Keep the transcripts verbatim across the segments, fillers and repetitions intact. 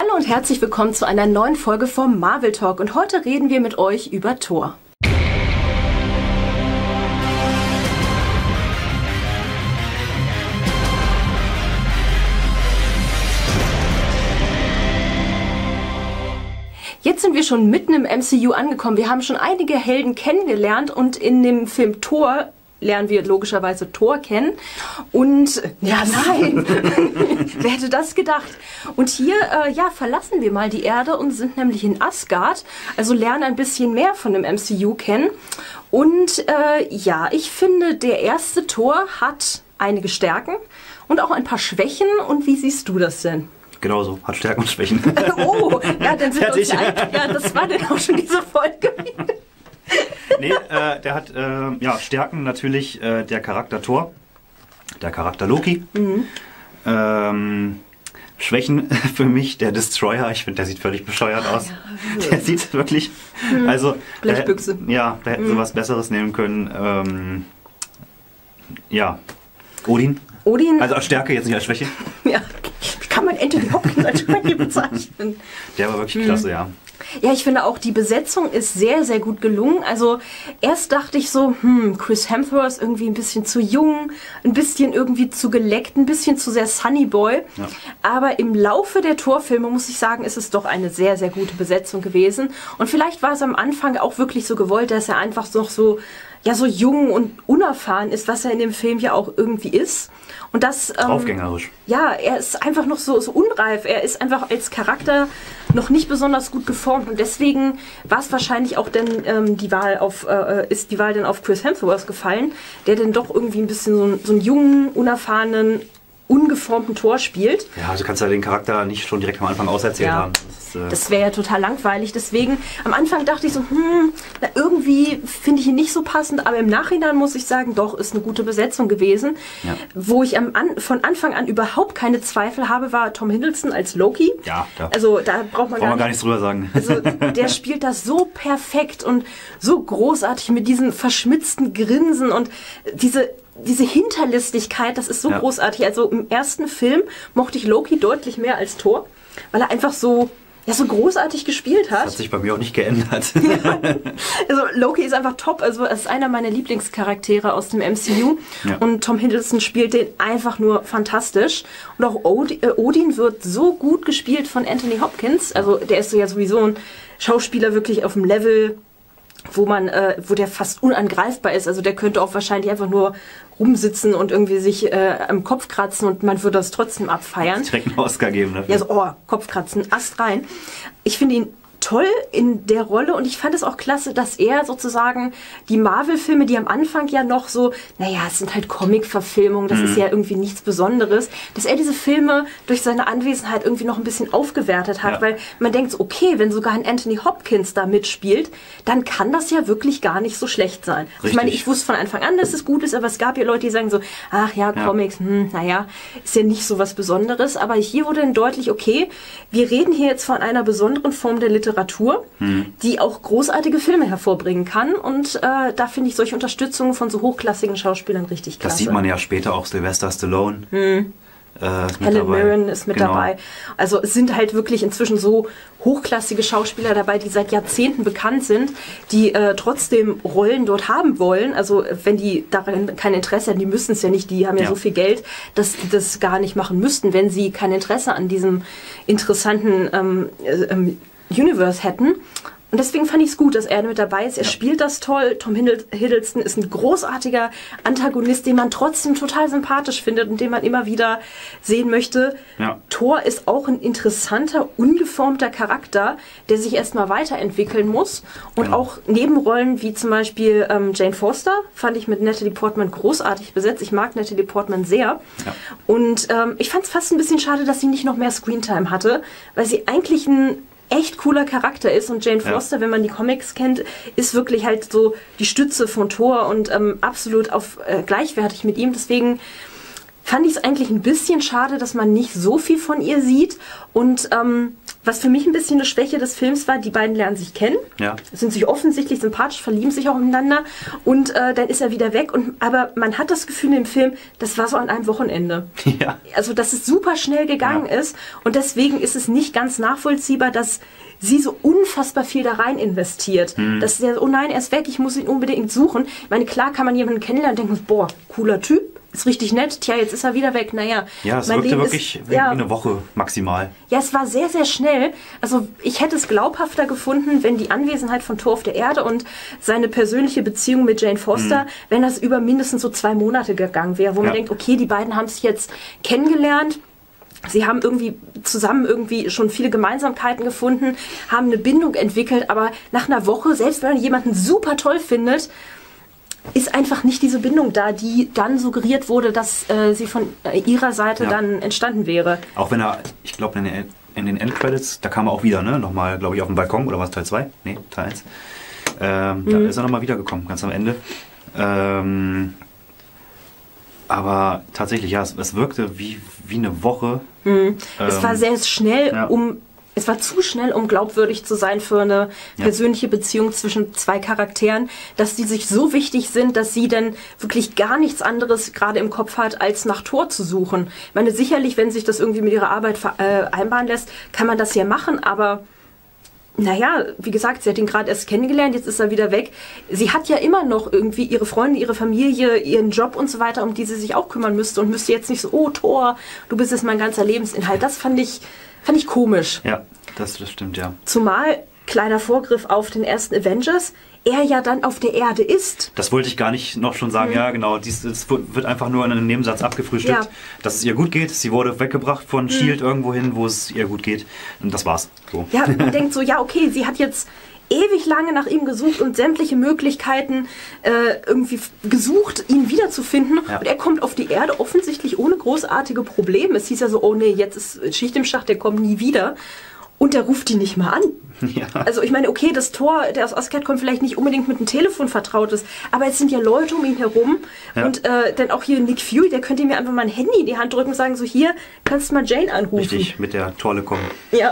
Hallo und herzlich willkommen zu einer neuen Folge vom Marvel Talk und heute reden wir mit euch über Thor. Jetzt sind wir schon mitten im M C U angekommen. Wir haben schon einige Helden kennengelernt und in dem Film Thor lernen wir logischerweise Thor kennen. Und, ja nein, wer hätte das gedacht? Und hier, äh, ja, verlassen wir mal die Erde und sind nämlich in Asgard. Also lernen ein bisschen mehr von dem M C U kennen. Und, äh, ja, ich finde, der erste Thor hat einige Stärken und auch ein paar Schwächen. Und wie siehst du das denn? Genauso, hat Stärken und Schwächen. Oh, ja, dann sind wir uns einig. Ja, das war dann auch schon diese Folge. Nee, äh, der hat äh, ja, Stärken natürlich äh, der Charakter Thor, der Charakter Loki. Mhm. Ähm, Schwächen für mich der Destroyer. Ich finde, der sieht völlig bescheuert aus. Ja. Der sieht wirklich, mhm. also Blechbüchse. Äh, ja, da hätten sie mhm. was Besseres nehmen können. Ähm, ja, Odin. Odin. Also als Stärke, jetzt nicht als Schwäche. Ja, wie kann man Anthony Hopkins als Schwäche bezeichnen? Der war wirklich mhm. klasse, ja. Ja, ich finde auch, die Besetzung ist sehr, sehr gut gelungen. Also erst dachte ich so, hm, Chris Hemsworth ist irgendwie ein bisschen zu jung, ein bisschen irgendwie zu geleckt, ein bisschen zu sehr Sunny Boy. Ja. Aber im Laufe der Thor-Filme, muss ich sagen, ist es doch eine sehr, sehr gute Besetzung gewesen. Und vielleicht war es am Anfang auch wirklich so gewollt, dass er einfach noch so, ja, so jung und unerfahren ist, was er in dem Film ja auch irgendwie ist. Und das, ähm, Draufgängerisch. Ja, er ist einfach noch so, so unreif. Er ist einfach als Charakter noch nicht besonders gut geformt. Und deswegen war es wahrscheinlich auch dann ähm, die Wahl auf, äh, ist die Wahl dann auf Chris Hemsworth gefallen, der dann doch irgendwie ein bisschen so, so einen jungen, unerfahrenen, ungeformten Thor spielt. Ja, also kannst du ja den Charakter nicht schon direkt am Anfang auserzählt ja. haben. Das, äh das wäre ja total langweilig. Deswegen, am Anfang dachte ich so, hm, na, irgendwie finde ich ihn nicht so passend. Aber im Nachhinein muss ich sagen, doch, ist eine gute Besetzung gewesen. Ja. Wo ich am an, von Anfang an überhaupt keine Zweifel habe, war Tom Hiddleston als Loki. Ja, da also da braucht man, gar, gar, gar nichts drüber sagen. Also der spielt das so perfekt und so großartig mit diesem verschmitzten Grinsen und diese Diese Hinterlistigkeit, das ist so ja. großartig. Also im ersten Film mochte ich Loki deutlich mehr als Thor, weil er einfach so, ja, so großartig gespielt hat. Das hat sich bei mir auch nicht geändert. Ja. Also Loki ist einfach top. Also er ist einer meiner Lieblingscharaktere aus dem M C U. Ja. Und Tom Hiddleston spielt den einfach nur fantastisch. Und auch Odin, äh, Odin wird so gut gespielt von Anthony Hopkins. Also der ist ja sowieso ein Schauspieler wirklich auf dem Level, wo man, äh, wo der fast unangreifbar ist. Also der könnte auch wahrscheinlich einfach nur rumsitzen und irgendwie sich äh, am Kopf kratzen und man würde das trotzdem abfeiern. Direkt einen Oscar geben dafür. Ja, so, oh, Kopfkratzen, Ast rein. Ich finde ihn toll in der Rolle und ich fand es auch klasse, dass er sozusagen die Marvel-Filme, die am Anfang ja noch so, naja, es sind halt Comic-Verfilmungen, das mhm. ist ja irgendwie nichts Besonderes, dass er diese Filme durch seine Anwesenheit irgendwie noch ein bisschen aufgewertet hat, ja. weil man denkt so, okay, wenn sogar ein Anthony Hopkins da mitspielt, dann kann das ja wirklich gar nicht so schlecht sein. Ich meine, ich wusste von Anfang an, dass es gut ist, aber es gab ja Leute, die sagen so, ach ja, Comics, ja. hm, naja, ist ja nicht so was Besonderes, aber hier wurde dann deutlich, okay, wir reden hier jetzt von einer besonderen Form der Literatur, Hm. die auch großartige Filme hervorbringen kann. Und äh, da finde ich solche Unterstützungen von so hochklassigen Schauspielern richtig klasse. Das sieht man ja später auch, Sylvester Stallone. Hm. Äh, ist mit Helen dabei. Mirren ist mit genau. dabei. Also es sind halt wirklich inzwischen so hochklassige Schauspieler dabei, die seit Jahrzehnten bekannt sind, die äh, trotzdem Rollen dort haben wollen. Also wenn die daran kein Interesse haben, die müssen es ja nicht, die haben ja, ja so viel Geld, dass die das gar nicht machen müssten, wenn sie kein Interesse an diesem interessanten ähm, ähm, Universe hätten. Und deswegen fand ich es gut, dass er mit dabei ist. Er ja. spielt das toll. Tom Hiddleston ist ein großartiger Antagonist, den man trotzdem total sympathisch findet und den man immer wieder sehen möchte. Ja. Thor ist auch ein interessanter, ungeformter Charakter, der sich erstmal weiterentwickeln muss. Und genau. auch Nebenrollen wie zum Beispiel ähm, Jane Foster fand ich mit Natalie Portman großartig besetzt. Ich mag Natalie Portman sehr. Ja. Und ähm, ich fand es fast ein bisschen schade, dass sie nicht noch mehr Screentime hatte, weil sie eigentlich ein echt cooler Charakter ist und Jane Foster, ja. wenn man die Comics kennt, ist wirklich halt so die Stütze von Thor und ähm, absolut auf äh, gleichwertig mit ihm. Deswegen fand ich es eigentlich ein bisschen schade, dass man nicht so viel von ihr sieht und ähm, was für mich ein bisschen eine Schwäche des Films war, die beiden lernen sich kennen, Ja. sind sich offensichtlich sympathisch, verlieben sich auch miteinander und äh, dann ist er wieder weg. Und, aber man hat das Gefühl im Film, das war so an einem Wochenende. Ja. Also dass es super schnell gegangen Ja. ist und deswegen ist es nicht ganz nachvollziehbar, dass sie so unfassbar viel da rein investiert. Hm. Dass der, oh nein, er ist weg, ich muss ihn unbedingt suchen. Ich meine, klar kann man jemanden kennenlernen und denken, boah, cooler Typ, ist richtig nett, tja, jetzt ist er wieder weg, naja. Ja, es mein wirkte Leben wirklich ist, wie ja, eine Woche maximal. ja, es war sehr, sehr schnell. Also ich hätte es glaubhafter gefunden, wenn die Anwesenheit von Thor auf der Erde und seine persönliche Beziehung mit Jane Foster, Mhm. wenn das über mindestens so zwei Monate gegangen wäre, wo man Ja. denkt, okay, die beiden haben sich jetzt kennengelernt. Sie haben irgendwie zusammen irgendwie schon viele Gemeinsamkeiten gefunden, haben eine Bindung entwickelt, aber nach einer Woche, selbst wenn man jemanden super toll findet, ist einfach nicht diese Bindung da, die dann suggeriert wurde, dass äh, sie von äh, ihrer Seite Ja. dann entstanden wäre. Auch wenn er, ich glaube, in, den- in den Endcredits, da kam er auch wieder, ne? Nochmal, glaube ich, auf dem Balkon, oder was, Teil zwei? Nee, Teil eins. Ähm, Mhm. Da ist er nochmal wiedergekommen, ganz am Ende. Ähm, aber tatsächlich, ja, es, es wirkte wie, wie eine Woche. Es war Ähm, sehr schnell, ja. um es war zu schnell, um glaubwürdig zu sein für eine Ja. persönliche Beziehung zwischen zwei Charakteren, dass die sich so wichtig sind, dass sie dann wirklich gar nichts anderes gerade im Kopf hat, als nach Thor zu suchen. Ich meine, sicherlich, wenn sich das irgendwie mit ihrer Arbeit vereinbaren lässt, kann man das ja machen, aber naja, wie gesagt, sie hat ihn gerade erst kennengelernt, jetzt ist er wieder weg. Sie hat ja immer noch irgendwie ihre Freunde, ihre Familie, ihren Job und so weiter, um die sie sich auch kümmern müsste und müsste jetzt nicht so, oh Thor, du bist jetzt mein ganzer Lebensinhalt. Das fand ich, fand ich komisch. Ja, das, das stimmt, ja. Zumal, kleiner Vorgriff auf den ersten Avengers, er ja dann auf der Erde ist. Das wollte ich gar nicht noch schon sagen. Ja, genau. Dies, das wird einfach nur in einem Nebensatz abgefrühstückt, Ja. dass es ihr gut geht. Sie wurde weggebracht von S H I E L D irgendwo hin, wo es ihr gut geht. Und das war's. So. Ja, man denkt so, ja, okay, sie hat jetzt ewig lange nach ihm gesucht und sämtliche Möglichkeiten äh, irgendwie f- gesucht, ihn wiederzufinden. Ja. Und er kommt auf die Erde offensichtlich ohne großartige Probleme. Es hieß ja so, oh nee, jetzt ist Schicht im Schacht, der kommt nie wieder. Und der ruft die nicht mal an. Ja. Also ich meine, okay, das Tor, der aus Asgard kommt, vielleicht nicht unbedingt mit dem Telefon vertraut ist, aber es sind ja Leute um ihn herum. Ja. Und äh, dann auch hier Nick Fury, der könnte mir einfach mal ein Handy in die Hand drücken und sagen, so hier, kannst du mal Jane anrufen. Richtig, mit der Torle kommen. Ja,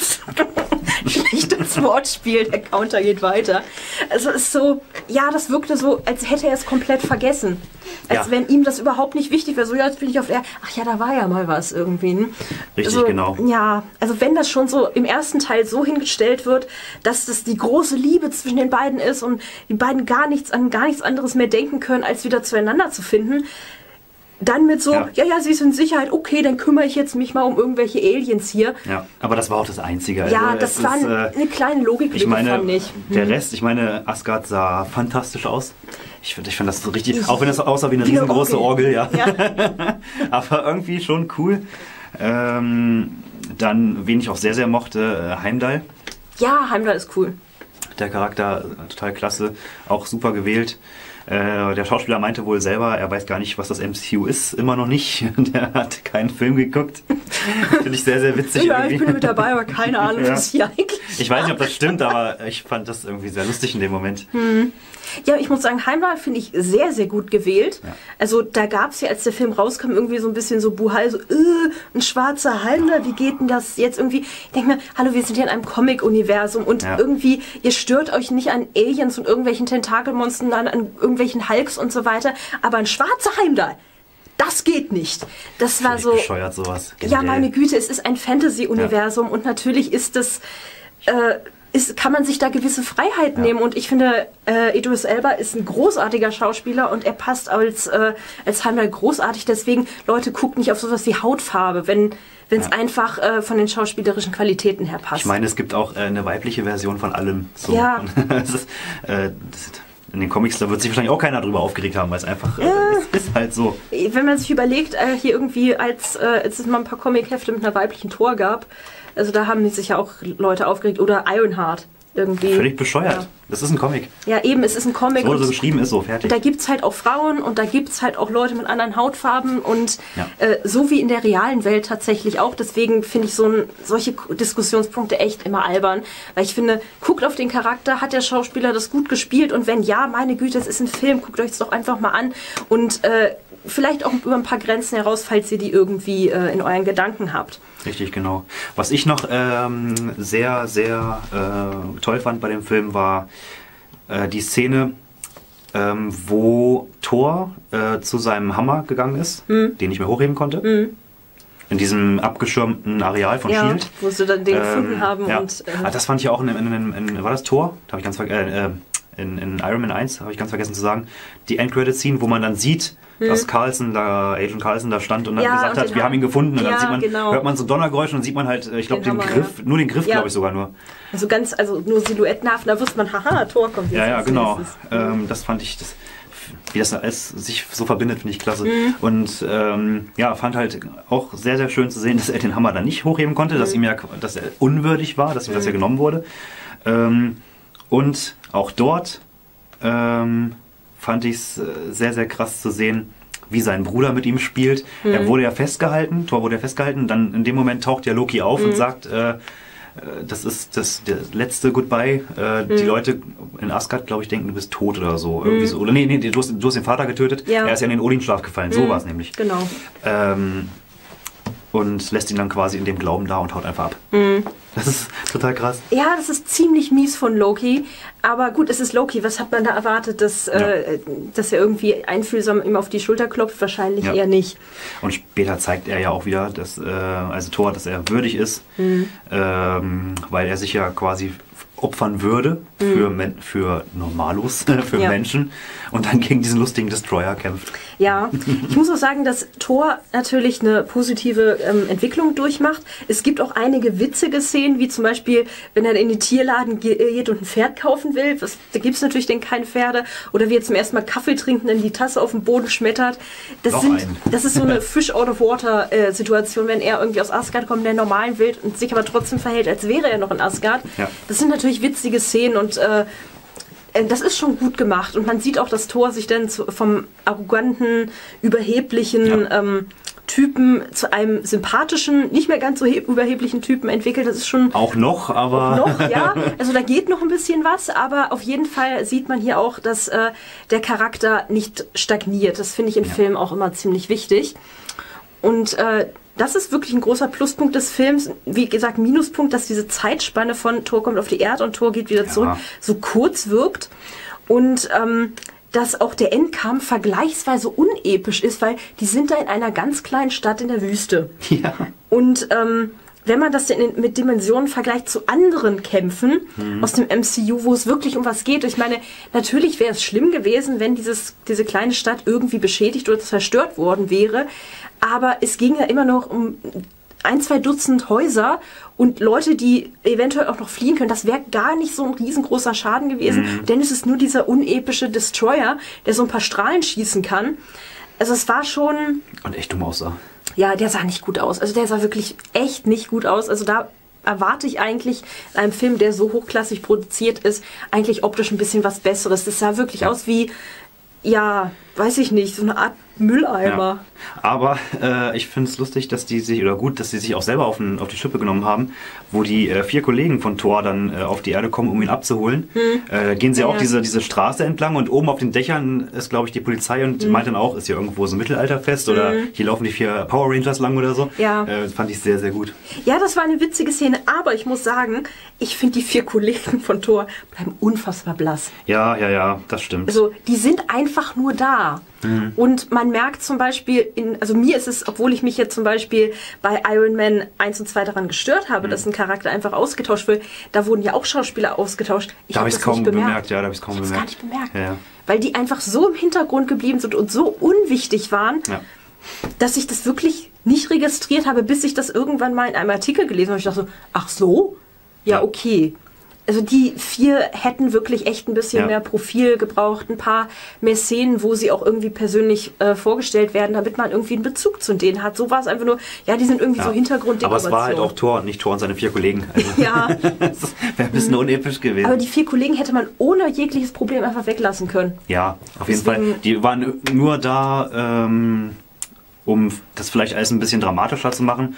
schlechtes Wortspiel, der Counter geht weiter. Also es ist so, ja, das wirkte so, als hätte er es komplett vergessen. Als Ja. wenn ihm das überhaupt nicht wichtig wäre. So, ja, jetzt bin ich auf der, ach ja, da war ja mal was irgendwie. ne? Richtig, also, genau. Ja, also wenn das schon so im ersten Teil so hingestellt wird, dass das die große Liebe zwischen den beiden ist und die beiden gar nichts an gar nichts anderes mehr denken können, als wieder zueinander zu finden, dann mit so, ja, Ja. ja, sie ist in Sicherheit, okay, dann kümmere ich jetzt mich mal um irgendwelche Aliens hier. Ja, aber das war auch das Einzige. Ja, Also, das es war ist, ein, äh, eine kleine Logiklücke, Ich meine, fand ich. der Rest, ich meine, Asgard sah fantastisch aus. Ich, find- ich fand das so richtig, Ich- auch wenn es aussah wie eine wie eine riesengroße Orgel, Orgel. ja. Ja. Aber irgendwie schon cool. Ähm, dann, wen ich auch sehr, sehr mochte, äh, Heimdall. Ja, Heimdall ist cool. Der Charakter, äh, total klasse, auch super gewählt. Äh, der Schauspieler meinte wohl selber, er weiß gar nicht, was das M C U ist, immer noch nicht. Der hat keinen Film geguckt. Finde ich sehr, sehr witzig Ja, irgendwie. ich bin mit dabei, aber keine Ahnung, Ja. was hier eigentlich. Ich weiß nicht, ob das stimmt, aber ich fand das irgendwie sehr lustig in dem Moment. Ja, ich muss sagen, Heimdall finde ich sehr, sehr gut gewählt. Ja. Also da gab es ja, als der Film rauskam, irgendwie so ein bisschen so Buhai, so, äh, ein schwarzer Heimdall, wie geht denn das jetzt irgendwie? Ich denke mir, hallo, wir sind hier in einem Comic-Universum und Ja. irgendwie, ihr stört euch nicht an Aliens und irgendwelchen Tentakelmonstern, an, an irgendwelchen Hulks und so weiter, aber ein schwarzer Heimdall, das geht nicht. Das war Völlig so... bescheuert sowas. Ja, generell. meine Güte, es ist ein Fantasy-Universum und natürlich ist es, äh, ist, kann man sich da gewisse Freiheit Ja. nehmen und ich finde, äh, Idris Elba ist ein großartiger Schauspieler und er passt als, äh, als Heimdall großartig, deswegen, Leute, guckt nicht auf sowas wie Hautfarbe, wenn wenn es Ja. einfach äh, von den schauspielerischen Qualitäten her passt. Ich meine, es gibt auch äh, eine weibliche Version von allem. So. Ja. das ist, äh, das ist, in den Comics, da wird sich wahrscheinlich auch keiner drüber aufgeregt haben, weil es einfach, äh, es ist halt so. Wenn man sich überlegt, äh, hier irgendwie, als, äh, als es mal ein paar Comic-Hefte mit einer weiblichen Tor gab, also da haben sich ja auch Leute aufgeregt, oder Ironheart irgendwie. Völlig bescheuert. Ja. Das ist ein Comic. Ja, eben, es ist ein Comic. So, so und geschrieben ist so, fertig. da gibt es halt auch Frauen und da gibt es halt auch Leute mit anderen Hautfarben und Ja. äh, so wie in der realen Welt tatsächlich auch. Deswegen finde ich so ein, solche Diskussionspunkte echt immer albern. Weil ich finde, guckt auf den Charakter, hat der Schauspieler das gut gespielt und wenn ja, meine Güte, es ist ein Film, guckt euch es doch einfach mal an und äh, vielleicht auch über ein paar Grenzen heraus, falls ihr die irgendwie äh, in euren Gedanken habt. Richtig, genau. Was ich noch ähm, sehr, sehr äh, toll fand bei dem Film war äh, die Szene, ähm, wo Thor äh, zu seinem Hammer gegangen ist, hm. den nicht mehr hochheben konnte. Hm. In diesem abgeschirmten Areal von ja, Shield. Wo sie dann den ähm, gefunden haben. Ja. Und, äh, ah, das fand ich auch in, in, in, in war das Thor? Da habe ich ganz vergessen. Äh, in, in Iron Man eins habe ich ganz vergessen zu sagen. Die Endcredit-Scene, wo man dann sieht, hm. dass Carlson da, Agent Carlson da stand und dann ja, gesagt und hat, wir haben ihn gefunden. Und ja, dann sieht man, genau. hört man so Donnergeräusche und dann sieht man halt, ich glaube, den, den Hammer, Griff, ja. nur den Griff, ja. glaube ich sogar nur. Also ganz, also nur silhouettenhaft, da wusste man, haha, Thor kommt jetzt. Ja, ja, genau. Ähm, das fand ich, das, wie das alles sich so verbindet, finde ich klasse. Mhm. Und ähm, ja, fand halt auch sehr, sehr schön zu sehen, dass er den Hammer dann nicht hochheben konnte, mhm. dass ihm ja, dass er unwürdig war, dass ihm mhm. das ja genommen wurde. Ähm, und auch dort ähm, fand ich es sehr, sehr krass zu sehen, wie sein Bruder mit ihm spielt. Mhm. Er wurde ja festgehalten, Thor wurde ja festgehalten, dann in dem Moment taucht ja Loki auf mhm. und sagt, äh, das ist das der letzte Goodbye. Äh, mhm. Die Leute in Asgard, glaube ich, denken, du bist tot oder so. Irgendwie mhm. so. Oder nee, nee, du hast, du hast den Vater getötet. Ja. Er ist ja in den Odinschlaf gefallen. Mhm. So war es nämlich. Genau. Ähm, und lässt ihn dann quasi in dem Glauben da und haut einfach ab. Mhm. Das ist total krass. Ja, das ist ziemlich mies von Loki. Aber gut, es ist Loki. Was hat man da erwartet, dass, ja. äh, dass er irgendwie einfühlsam ihm auf die Schulter klopft? Wahrscheinlich ja. eher nicht. Und später zeigt er ja auch wieder, dass, äh, also Thor, dass er würdig ist, mhm. ähm, weil er sich ja quasi opfern würde für, mhm. für Normalos, für ja. Menschen und dann gegen diesen lustigen Destroyer kämpft. Ja, ich muss auch sagen, dass Thor natürlich eine positive ähm, Entwicklung durchmacht. Es gibt auch einige witzige Szenen, wie zum Beispiel, wenn er in den Tierladen geht und ein Pferd kaufen will. Was, da gibt es natürlich denn keine Pferde. Oder wie er zum ersten Mal Kaffee trinkt und dann die Tasse auf den Boden schmettert. Das, Noch sind, einen. das ist so eine Fish out of water äh, Situation, wenn er irgendwie aus Asgard kommt, der normalen Welt und sich aber trotzdem verhält, als wäre er noch in Asgard. Ja. Das sind natürlich witzige Szenen und äh, das ist schon gut gemacht und man sieht auch, dass Thor sich dann zu, vom arroganten, überheblichen ja. ähm, Typen zu einem sympathischen, nicht mehr ganz so überheblichen Typen entwickelt. Das ist schon... Auch noch, aber... Noch, ja. Also da geht noch ein bisschen was, aber auf jeden Fall sieht man hier auch, dass äh, der Charakter nicht stagniert. Das finde ich im ja. Film auch immer ziemlich wichtig. Und äh, das ist wirklich ein großer Pluspunkt des Films. Wie gesagt, Minuspunkt, dass diese Zeitspanne von Thor kommt auf die Erde und Thor geht wieder ja. zurück, so kurz wirkt. Und ähm, dass auch der Endkampf vergleichsweise unepisch ist, weil die sind da in einer ganz kleinen Stadt in der Wüste. Ja. Und ähm, wenn man das denn mit Dimensionen vergleicht zu anderen Kämpfen mhm. aus dem M C U, wo es wirklich um was geht. Ich meine, natürlich wäre es schlimm gewesen, wenn dieses, diese kleine Stadt irgendwie beschädigt oder zerstört worden wäre. Aber es ging ja immer noch um ein, zwei Dutzend Häuser und Leute, die eventuell auch noch fliehen können. Das wäre gar nicht so ein riesengroßer Schaden gewesen, mhm. denn es ist nur dieser unepische Destroyer, der so ein paar Strahlen schießen kann. Also es war schon... Und echt dumm aussah. Ja, der sah nicht gut aus. Also der sah wirklich echt nicht gut aus. Also da erwarte ich eigentlich in einem Film, der so hochklassig produziert ist, eigentlich optisch ein bisschen was Besseres. Das sah wirklich ja. aus wie, ja, weiß ich nicht, so eine Art Mülleimer. Ja. Aber äh, ich finde es lustig, dass die sich, oder gut, dass sie sich auch selber auf, den, auf die Schippe genommen haben, wo die äh, vier Kollegen von Thor dann äh, auf die Erde kommen, um ihn abzuholen. Hm. Äh, gehen sie ja, auch ja. Diese, diese Straße entlang und oben auf den Dächern ist, glaube ich, die Polizei und hm. meint dann auch, ist hier irgendwo so Mittelalterfest hm. oder hier laufen die vier Power Rangers lang oder so. Ja. Äh, das fand ich sehr, sehr gut. Ja, das war eine witzige Szene, aber ich muss sagen, ich finde die vier Kollegen von Thor bleiben unfassbar blass. Ja, ja, ja, das stimmt. Also die sind einfach nur da. Mhm. Und man merkt zum Beispiel, in, also mir ist es, obwohl ich mich jetzt zum Beispiel bei Iron Man eins und zwei daran gestört habe, mhm. dass ein Charakter einfach ausgetauscht wird, da wurden ja auch Schauspieler ausgetauscht. Ich da habe ich es kaum bemerkt. bemerkt. Ja, da habe ich es kaum ich bemerkt. gar nicht bemerkt. Ja, ja. Weil die einfach so im Hintergrund geblieben sind und so unwichtig waren, ja. dass ich das wirklich nicht registriert habe, bis ich das irgendwann mal in einem Artikel gelesen habe. Ich dachte so, ach so? Ja, okay. Also die vier hätten wirklich echt ein bisschen ja. mehr Profil gebraucht, ein paar mehr Szenen, wo sie auch irgendwie persönlich äh, vorgestellt werden, damit man irgendwie einen Bezug zu denen hat. So war es einfach nur, ja, die sind irgendwie ja. so Hintergrunddekoration. Aber es war halt auch Thor und nicht Thor und seine vier Kollegen. Also ja. Das wäre ein bisschen unepisch gewesen. Aber die vier Kollegen hätte man ohne jegliches Problem einfach weglassen können. Ja, auf jeden Deswegen, Fall. Die waren nur da, ähm, um das vielleicht alles ein bisschen dramatischer zu machen.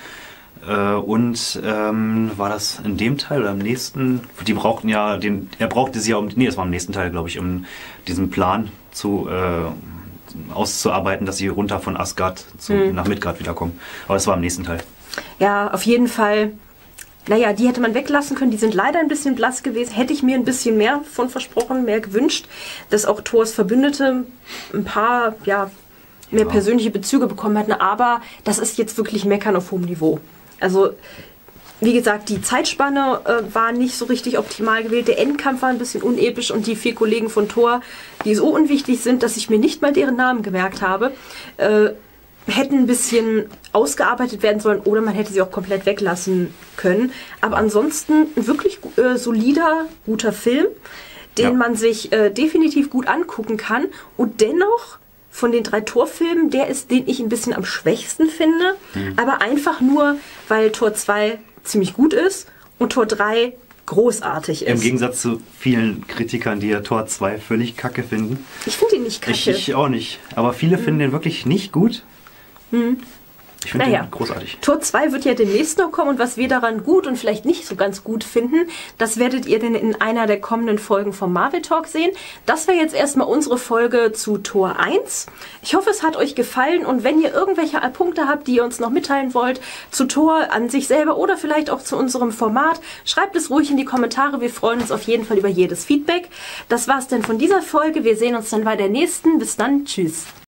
Und ähm, war das in dem Teil oder im nächsten? Die brauchten ja, den, er brauchte sie ja um, nee, das war im nächsten Teil, glaube ich, um diesen Plan zu, äh, auszuarbeiten, dass sie runter von Asgard zu, hm. nach Midgard wiederkommen. Aber das war im nächsten Teil. Ja, auf jeden Fall. Naja, die hätte man weglassen können. Die sind leider ein bisschen blass gewesen. Hätte ich mir ein bisschen mehr von versprochen, mehr gewünscht, dass auch Thors Verbündete ein paar, ja, mehr ja. persönliche Bezüge bekommen hätten. Aber das ist jetzt wirklich Meckern auf hohem Niveau. Also, wie gesagt, die Zeitspanne äh, war nicht so richtig optimal gewählt. Der Endkampf war ein bisschen unepisch und die vier Kollegen von Thor, die so unwichtig sind, dass ich mir nicht mal deren Namen gemerkt habe, äh, hätten ein bisschen ausgearbeitet werden sollen oder man hätte sie auch komplett weglassen können. Aber ansonsten ein wirklich äh, solider, guter Film, den ja. man sich äh, definitiv gut angucken kann. Und dennoch von den drei Thor-Filmen, der ist, den ich ein bisschen am schwächsten finde. Mhm. Aber einfach nur, weil Thor zwei ziemlich gut ist und Thor drei großartig ist. Im Gegensatz zu vielen Kritikern, die ja Thor zwei völlig kacke finden. Ich finde ihn nicht kacke. Ich, ich auch nicht. Aber viele mhm. finden den wirklich nicht gut. Hm. Ich finde naja. den großartig. Thor zwei wird ja demnächst noch kommen und was wir daran gut und vielleicht nicht so ganz gut finden, das werdet ihr denn in einer der kommenden Folgen vom Marvel Talk sehen. Das war jetzt erstmal unsere Folge zu Thor eins. Ich hoffe, es hat euch gefallen und wenn ihr irgendwelche Punkte habt, die ihr uns noch mitteilen wollt, zu Thor an sich selber oder vielleicht auch zu unserem Format, schreibt es ruhig in die Kommentare. Wir freuen uns auf jeden Fall über jedes Feedback. Das war's denn von dieser Folge. Wir sehen uns dann bei der nächsten. Bis dann. Tschüss.